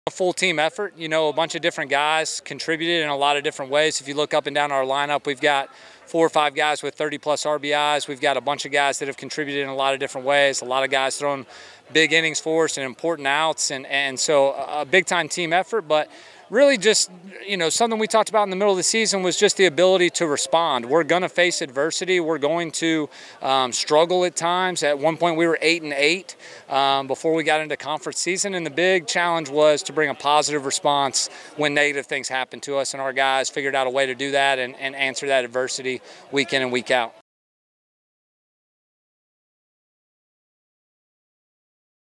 A full team effort. You know, a bunch of different guys contributed in a lot of different ways. If you look up and down our lineup, we've got 4 or 5 guys with 30-plus RBIs. We've got a bunch of guys that have contributed in a lot of different ways. A lot of guys throwing big innings for us and important outs, and so a big-time team effort. But really just, you know, something we talked about in the middle of the season was just the ability to respond. We're going to face adversity. We're going to struggle at times. At one point we were 8-8 before we got into conference season, and the big challenge was to bring a positive response when negative things happened to us, and our guys figured out a way to do that and answer that adversity week in and week out.